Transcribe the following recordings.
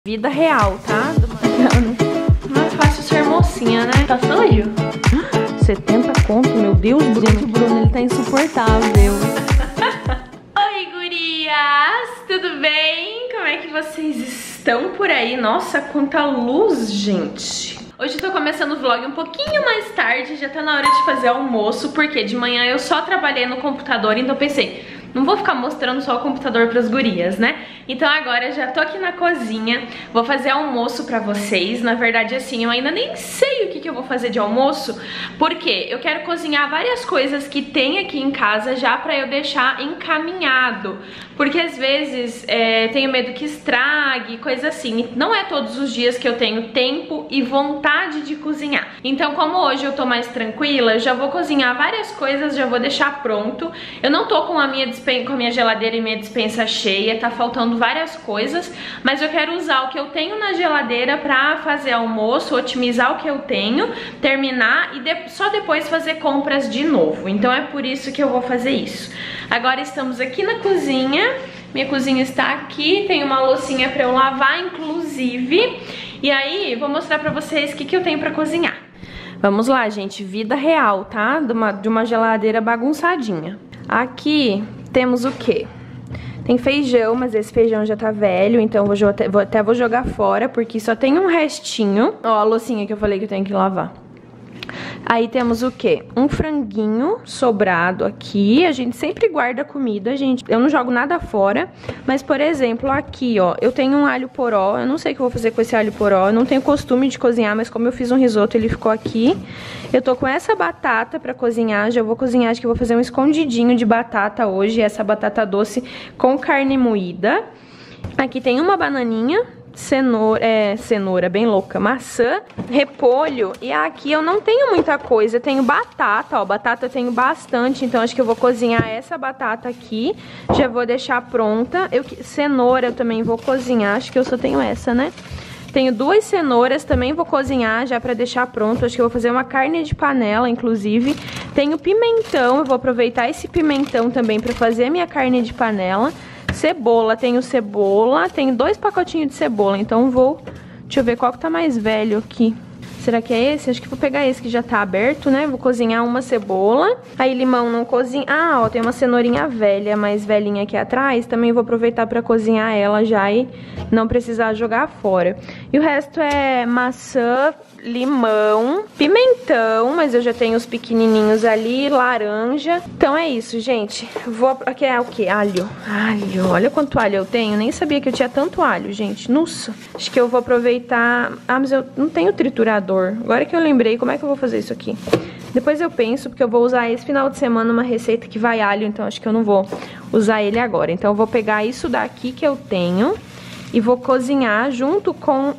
Vida real, tá? Não é fácil ser mocinha, né? Tá sujo? 70 conto, meu Deus, Bruno. Gente, o Bruno, ele tá insuportável. Oi, gurias! Tudo bem? Como é que vocês estão por aí? Nossa, quanta luz, gente! Hoje eu tô começando o vlog um pouquinho mais tarde, já tá na hora de fazer almoço, porque de manhã eu só trabalhei no computador, então eu pensei, não vou ficar mostrando só o computador pras gurias, né? Então agora eu já tô aqui na cozinha, vou fazer almoço pra vocês. Na verdade, assim, eu ainda nem sei o que eu vou fazer de almoço, porque eu quero cozinhar várias coisas que tem aqui em casa já pra eu deixar encaminhado. Porque às vezes tenho medo que estrague, coisa assim. Não é todos os dias que eu tenho tempo e vontade de cozinhar. Então, como hoje eu tô mais tranquila, já vou cozinhar várias coisas, já vou deixar pronto. Eu não tô com a minha geladeira e minha despensa cheia, tá faltando várias coisas, mas eu quero usar o que eu tenho na geladeira pra fazer almoço, otimizar o que eu tenho, terminar e só depois fazer compras de novo. Então é por isso que eu vou fazer isso. Agora estamos aqui na cozinha, minha cozinha está aqui, tem uma loucinha pra eu lavar, inclusive, e aí vou mostrar pra vocês o que eu tenho pra cozinhar. Vamos lá, gente, vida real, tá? De uma geladeira bagunçadinha. Aqui temos o quê? Tem feijão, mas esse feijão já tá velho, então eu vou jogar fora, porque só tem um restinho. Ó, a loucinha que eu falei que eu tenho que lavar. Aí temos o quê? Um franguinho sobrado aqui. A gente sempre guarda comida, gente. Eu não jogo nada fora. Mas, por exemplo, aqui, ó, eu tenho um alho poró. Eu não sei o que eu vou fazer com esse alho poró. Eu não tenho costume de cozinhar, mas como eu fiz um risoto, ele ficou aqui. Eu tô com essa batata pra cozinhar. Já vou cozinhar, acho que eu vou fazer um escondidinho de batata hoje. Essa batata doce com carne moída. Aqui tem uma bananinha. Cenoura, bem louca, maçã, repolho, e aqui eu não tenho muita coisa, eu tenho batata, ó, batata eu tenho bastante, então acho que eu vou cozinhar essa batata aqui, já vou deixar pronta. Cenoura eu também vou cozinhar, acho que eu só tenho essa, né? Tenho 2 cenouras, também vou cozinhar já pra deixar pronto, acho que eu vou fazer uma carne de panela, inclusive. Tenho pimentão, eu vou aproveitar esse pimentão também pra fazer a minha carne de panela. Cebola, tenho 2 pacotinhos de cebola, então deixa eu ver qual que tá mais velho aqui. Será que é esse? Acho que vou pegar esse que já tá aberto, né? Vou cozinhar uma cebola. Aí limão não cozinha. Ah, ó, tem uma cenourinha velha, mais velhinha aqui atrás. Também vou aproveitar pra cozinhar ela já e não precisar jogar fora. E o resto é maçã, limão, pimentão, mas eu já tenho os pequenininhos ali, laranja. Então é isso, gente. Aqui é o que? Alho. Olha quanto alho eu tenho. Nem sabia que eu tinha tanto alho, gente. Nossa. Acho que eu vou aproveitar... Ah, mas eu não tenho triturador. Agora que eu lembrei, como é que eu vou fazer isso aqui? Depois eu penso, porque eu vou usar esse final de semana uma receita que vai alho, então acho que eu não vou usar ele agora. Então eu vou pegar isso daqui que eu tenho e vou cozinhar junto com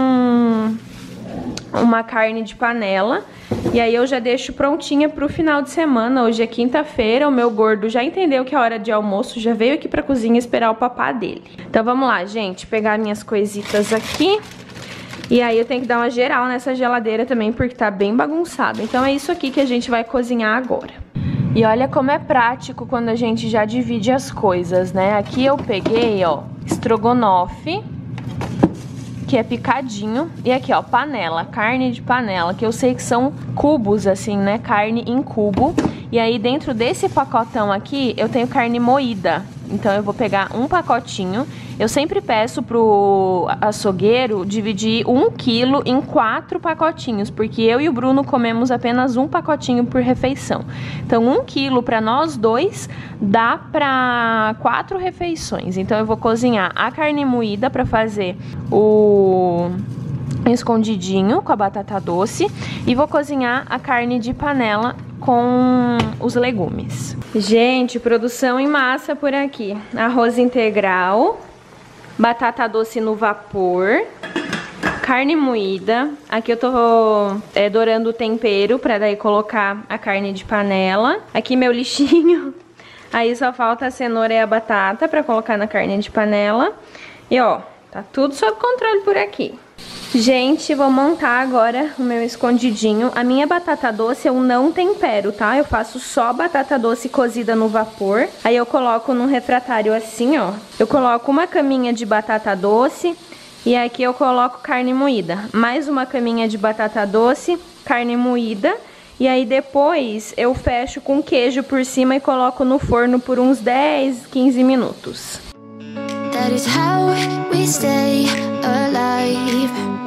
uma carne de panela. E aí eu já deixo prontinha pro final de semana. Hoje é quinta-feira, o meu gordo já entendeu que é hora de almoço, já veio aqui pra cozinha esperar o papá dele. Então vamos lá, gente, pegar minhas coisitas aqui. E aí eu tenho que dar uma geral nessa geladeira também, porque tá bem bagunçado. Então é isso aqui que a gente vai cozinhar agora. E olha como é prático quando a gente já divide as coisas, né? Aqui eu peguei, ó, estrogonofe, que é picadinho. E aqui, ó, panela, carne de panela, que eu sei que são cubos, assim, né? Carne em cubo. E aí dentro desse pacotão aqui, eu tenho carne moída. Então eu vou pegar um pacotinho. Eu sempre peço pro açougueiro dividir 1 quilo em 4 pacotinhos, porque eu e o Bruno comemos apenas um pacotinho por refeição. Então 1 quilo para nós dois dá para 4 refeições. Então eu vou cozinhar a carne moída para fazer o escondidinho com a batata doce e vou cozinhar a carne de panela com os legumes. Gente, produção em massa por aqui. Arroz integral, batata doce no vapor, carne moída. Aqui eu tô dourando o tempero pra daí colocar a carne de panela. Aqui meu lixinho. Aí só falta a cenoura e a batata pra colocar na carne de panela. E ó, tá tudo sob controle por aqui. Gente, vou montar agora o meu escondidinho. A minha batata doce eu não tempero, tá? Eu faço só batata doce cozida no vapor. Aí eu coloco num refratário assim, ó. Eu coloco uma caminha de batata doce, E aqui eu coloco carne moída. Mais uma caminha de batata doce, carne moída. E aí depois eu fecho com queijo por cima e coloco no forno por uns 10, 15 minutos. That is how we stay alive.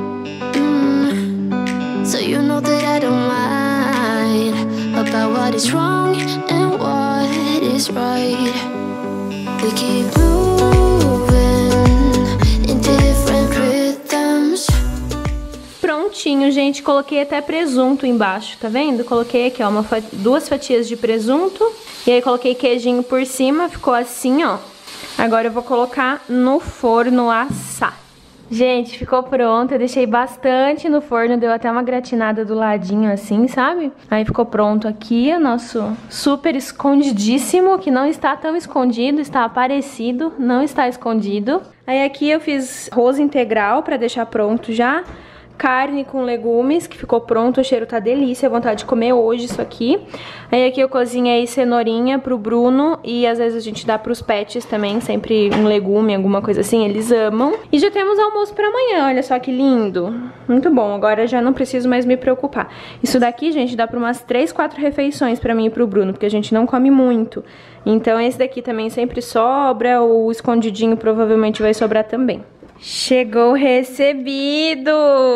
So you know that I don't mind about what is wrong and what is right. We keep moving in different rhythms. Prontinho, gente. Coloquei até presunto embaixo, tá vendo? Coloquei aqui, ó, duas fatias de presunto. E aí coloquei queijinho por cima, ficou assim, ó. Agora eu vou colocar no forno assar. Gente, ficou pronto. Eu deixei bastante no forno, deu até uma gratinada do ladinho assim, sabe? Aí ficou pronto aqui o nosso super escondidíssimo, que não está tão escondido, está aparecido, não está escondido. Aí aqui eu fiz arroz integral pra deixar pronto já. Carne com legumes, que ficou pronto, o cheiro tá delícia, vontade de comer hoje isso aqui. Aí aqui eu cozinhei cenourinha pro Bruno e às vezes a gente dá pros pets também, sempre um legume, alguma coisa assim, eles amam. E já temos almoço pra amanhã, olha só que lindo. Muito bom, agora já não preciso mais me preocupar. Isso daqui, gente, dá pra umas 3, 4 refeições pra mim e pro Bruno, porque a gente não come muito. Então esse daqui também sempre sobra, o escondidinho provavelmente vai sobrar também. Chegou recebidos!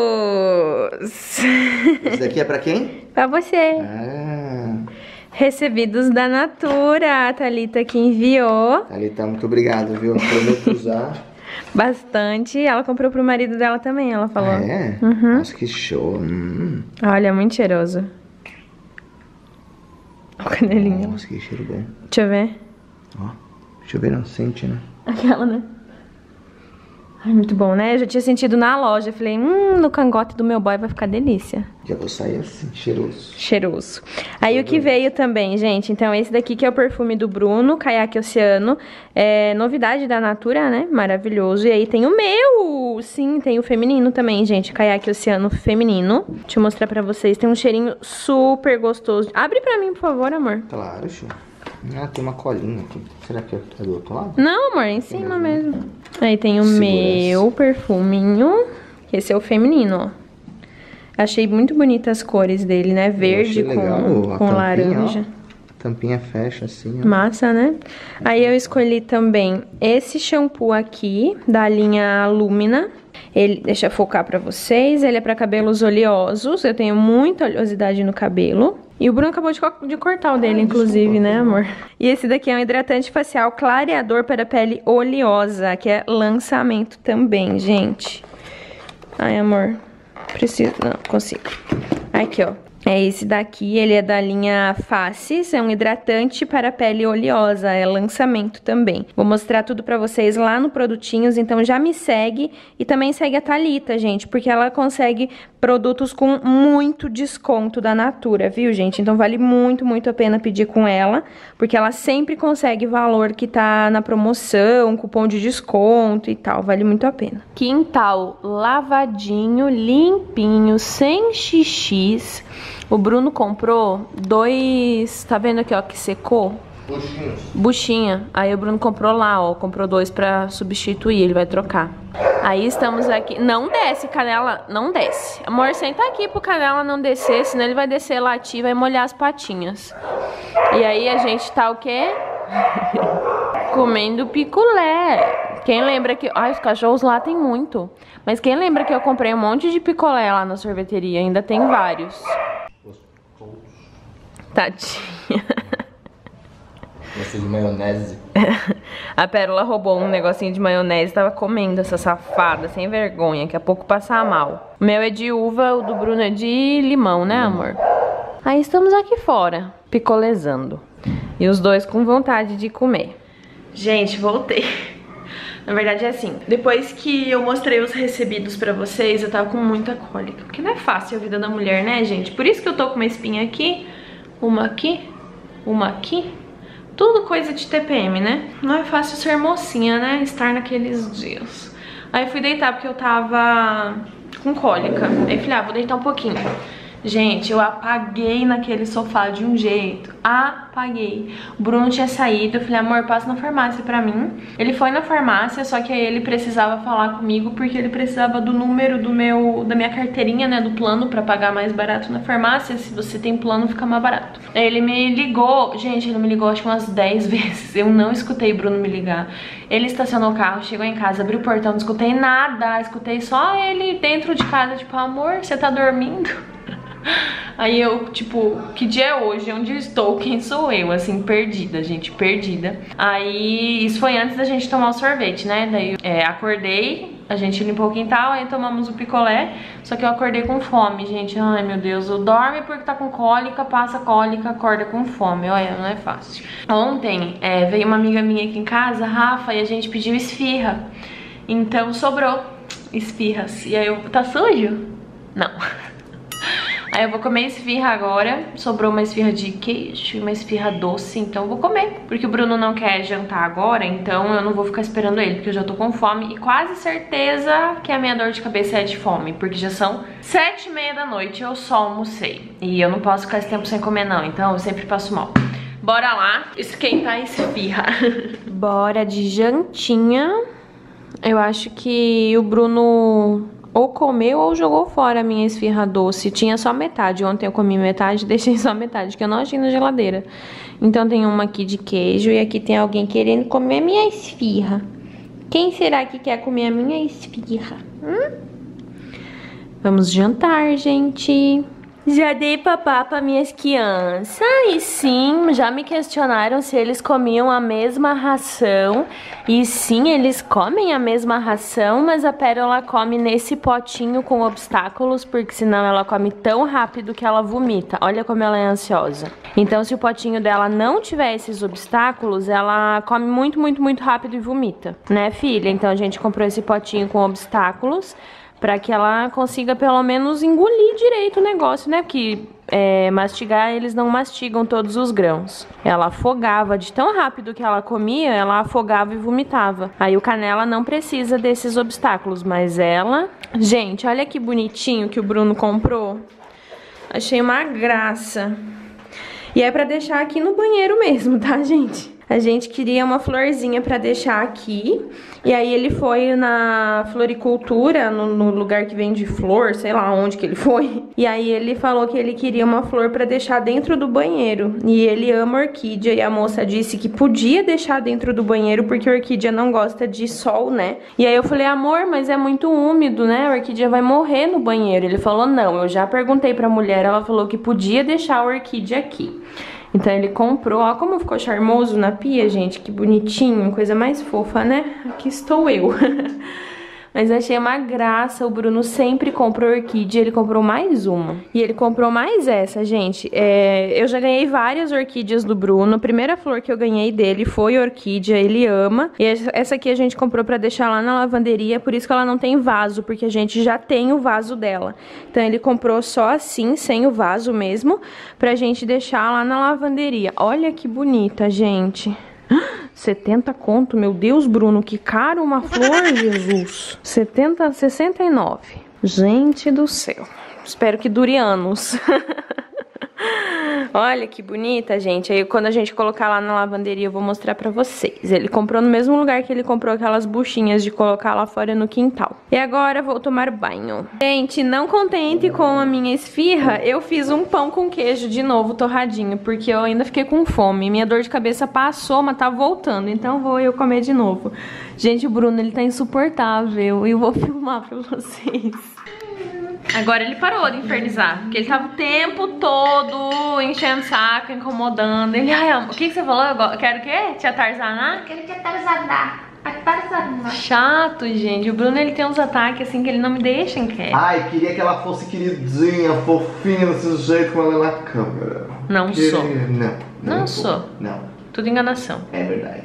Esse daqui é pra quem? Pra você. Recebidos da Natura. A Thalita que enviou. Thalita, muito obrigado, viu? Prometo usar. Bastante. Ela comprou pro marido dela também, ela falou. Ah, é? Uhum. Nossa, que show. Olha, muito cheiroso. Olha o canelinho. Nossa, que cheiro bom. Deixa eu ver. Ó, deixa eu ver, não sente, né? Aquela, né? Ai, muito bom, né? Eu já tinha sentido na loja. Falei, no cangote do meu boy vai ficar delícia. Já vou sair assim, cheiroso. Cheiroso. Aí o que veio também, gente, então esse daqui que é o perfume do Bruno, Caiaque Oceano. É novidade da Natura, né? Maravilhoso. E aí tem o meu! Sim, tem o feminino também, gente. Caiaque Oceano feminino. Deixa eu mostrar pra vocês. Tem um cheirinho super gostoso. Abre pra mim, por favor, amor. Claro, show. Ah, tem uma colinha aqui. Será que é do outro lado? Não, amor, em cima mesmo. Aí tem o meu perfuminho. Esse é o feminino, ó. Achei muito bonitas as cores dele, né? Verde com laranja. Ó. Tampinha fecha assim, ó. Massa, né? Aí eu escolhi também esse shampoo aqui, da linha Lumina. Ele, deixa eu focar pra vocês. Ele é pra cabelos oleosos. Eu tenho muita oleosidade no cabelo. E o Bruno acabou de cortar o dele, inclusive, né, amor? E esse daqui é um hidratante facial clareador para pele oleosa, que é lançamento também, gente. Ai, amor. Preciso... Não, consigo. Aqui, ó. É esse daqui, ele é da linha Faces, é um hidratante para pele oleosa, é lançamento também. Vou mostrar tudo pra vocês lá no Produtinhos, então já me segue e também segue a Thalita, gente, porque ela consegue produtos com muito desconto da Natura, viu, gente? Então vale muito, muito a pena pedir com ela, porque ela sempre consegue valor que tá na promoção, cupom de desconto e tal, vale muito a pena. Quintal lavadinho, limpinho, sem xixis. O Bruno comprou 2, tá vendo aqui, ó, que secou? Buchinhos. Buchinha. Aí o Bruno comprou lá, ó, comprou 2 pra substituir, ele vai trocar. Aí estamos aqui, não desce, Canela, não desce. Amor, senta aqui pro Canela não descer, senão ele vai descer latir e vai molhar as patinhas. E aí a gente tá o quê? Comendo picolé. Quem lembra que... Ai, os cachorros lá tem muito. Mas quem lembra que eu comprei um monte de picolé lá na sorveteria? Ainda tem vários. Tadinha. Gosto de maionese. A Pérola roubou um negocinho de maionese, tava comendo essa safada, sem vergonha, daqui a pouco passar mal. O meu é de uva, o do Bruno é de limão, né, amor? Aí estamos aqui fora, picolezando. E os dois com vontade de comer. Gente, voltei. Na verdade é assim, depois que eu mostrei os recebidos pra vocês, eu tava com muita cólica. Porque não é fácil a vida da mulher, né, gente? Por isso que eu tô com uma espinha aqui, uma aqui, uma aqui. Tudo coisa de TPM, né? Não é fácil ser mocinha, né? Estar naqueles dias. Aí eu fui deitar porque eu tava com cólica. Aí falei, vou deitar um pouquinho. Gente, eu apaguei naquele sofá de um jeito. Apaguei. O Bruno tinha saído, eu falei, amor, passa na farmácia pra mim. Ele foi na farmácia, só que aí ele precisava falar comigo porque ele precisava do número da minha carteirinha, né, do plano pra pagar mais barato na farmácia. Se você tem plano, fica mais barato. Aí ele me ligou, gente, ele me ligou acho que umas 10 vezes. Eu não escutei Bruno me ligar. Ele estacionou o carro, chegou em casa, abriu o portão, não escutei nada. Escutei só ele dentro de casa, tipo, amor, você tá dormindo? Aí eu, tipo, que dia é hoje? Onde eu estou? Quem sou eu? Assim, perdida, gente, perdida. Aí, isso foi antes da gente tomar o sorvete, né? Daí, acordei, a gente limpou o quintal, aí tomamos o picolé. Só que eu acordei com fome, gente. Ai, meu Deus, eu dorme porque tá com cólica, passa cólica, acorda com fome. Olha, não é fácil. Ontem, veio uma amiga minha aqui em casa, Rafa, e a gente pediu esfirra. Então, sobrou esfirras. E aí, tá sujo? Não. Aí eu vou comer esfirra agora. Sobrou uma esfirra de queijo e uma esfirra doce, então eu vou comer. Porque o Bruno não quer jantar agora, então eu não vou ficar esperando ele, porque eu já tô com fome. E quase certeza que a minha dor de cabeça é de fome, porque já são 7h30 da noite, eu só almocei. E eu não posso ficar esse tempo sem comer não, então eu sempre passo mal. Bora lá esquentar a esfirra. Bora de jantinha. Eu acho que o Bruno ou comeu ou jogou fora a minha esfirra doce. Tinha só metade. Ontem eu comi metade e deixei só metade, que eu não achei na geladeira. Então tem uma aqui de queijo e aqui tem alguém querendo comer minha esfirra. Quem será que quer comer a minha esfirra? Vamos jantar, gente. Já dei papá para minhas crianças e sim, já me questionaram se eles comiam a mesma ração. E sim, eles comem a mesma ração, mas a Pérola come nesse potinho com obstáculos, porque senão ela come tão rápido que ela vomita. Olha como ela é ansiosa. Então se o potinho dela não tiver esses obstáculos, ela come muito, muito, muito rápido e vomita, né, filha? Então a gente comprou esse potinho com obstáculos pra que ela consiga pelo menos engolir direito o negócio, né? Porque mastigar, eles não mastigam todos os grãos. Ela afogava, de tão rápido que ela comia, ela afogava e vomitava. Aí o Canela não precisa desses obstáculos, mas ela... Gente, olha que bonitinho que o Bruno comprou. Achei uma graça. E é pra deixar aqui no banheiro mesmo, tá, gente? A gente queria uma florzinha pra deixar aqui. E aí ele foi na floricultura, no lugar que vende flor, sei lá onde que ele foi. E aí ele falou que ele queria uma flor pra deixar dentro do banheiro. E ele ama orquídea e a moça disse que podia deixar dentro do banheiro porque a orquídea não gosta de sol, né? E aí eu falei, amor, mas é muito úmido, né? A orquídea vai morrer no banheiro. Ele falou, não, eu já perguntei pra mulher, ela falou que podia deixar a orquídea aqui. Então ele comprou, ó como ficou charmoso na pia, gente, que bonitinho, coisa mais fofa, né? Aqui estou eu. Mas achei uma graça, o Bruno sempre compra orquídea, ele comprou mais uma. E ele comprou mais essa, gente. Eu já ganhei várias orquídeas do Bruno, a primeira flor que eu ganhei dele foi orquídea, ele ama. E essa aqui a gente comprou pra deixar lá na lavanderia, por isso que ela não tem vaso, porque a gente já tem o vaso dela. Então ele comprou só assim, sem o vaso mesmo, pra gente deixar lá na lavanderia. Olha que bonita, gente. 70 conto, meu Deus, Bruno, que caro uma flor, Jesus. 69. Gente do céu. Espero que dure anos. Olha que bonita, gente. Aí quando a gente colocar lá na lavanderia eu vou mostrar pra vocês. Ele comprou no mesmo lugar que ele comprou aquelas buchinhas de colocar lá fora no quintal. E agora vou tomar banho. Gente, não contente com a minha esfirra, eu fiz um pão com queijo de novo torradinho, porque eu ainda fiquei com fome. Minha dor de cabeça passou, mas tá voltando, então vou eu comer de novo. Gente, o Bruno, ele tá insuportável e eu vou filmar pra vocês. Agora ele parou de infernizar, porque ele tava o tempo todo enchendo o saco, incomodando. Ele, ai, amor, o que você falou? Eu quero o quê? Te atarzanar? Quero te atarzanar. Atarzanar. Chato, gente. O Bruno, ele tem uns ataques assim que ele não me deixa em quieto. Ai, queria que ela fosse queridinha, fofinha, desse jeito como ela é na câmera. Não sou. Não sou. Não. Tudo enganação. É verdade.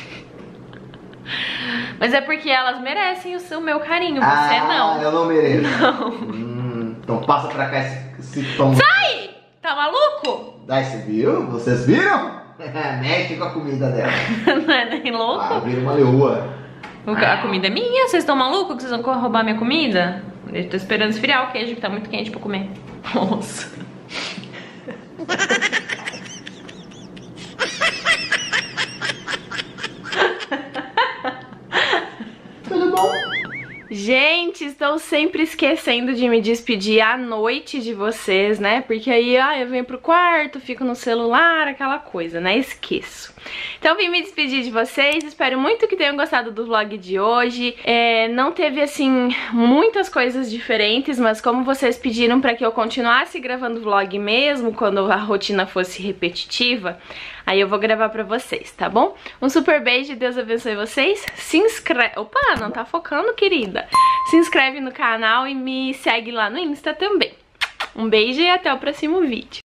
Mas é porque elas merecem o meu carinho, você não. Eu não mereço. Não. Então passa pra cá esse tom. Sai! Tá maluco? Ai, você viu? Vocês viram? Mexe com a comida dela. Não é nem louco? Vira uma leoa. A comida é minha? Vocês estão malucos que vocês vão roubar minha comida? Eu tô esperando esfriar o queijo que tá muito quente pra comer. Nossa. Tudo bom? Gente, estou sempre esquecendo de me despedir à noite de vocês, né? Porque aí, eu venho pro quarto, fico no celular, aquela coisa, né? Esqueço. Então vim me despedir de vocês, espero muito que tenham gostado do vlog de hoje. Não teve, assim, muitas coisas diferentes, mas como vocês pediram pra que eu continuasse gravando vlog mesmo, quando a rotina fosse repetitiva, aí eu vou gravar pra vocês, tá bom? Um super beijo, Deus abençoe vocês. Se inscreve... Opa, não tá focando, querida. Se inscreve no canal e me segue lá no Insta também. Um beijo e até o próximo vídeo.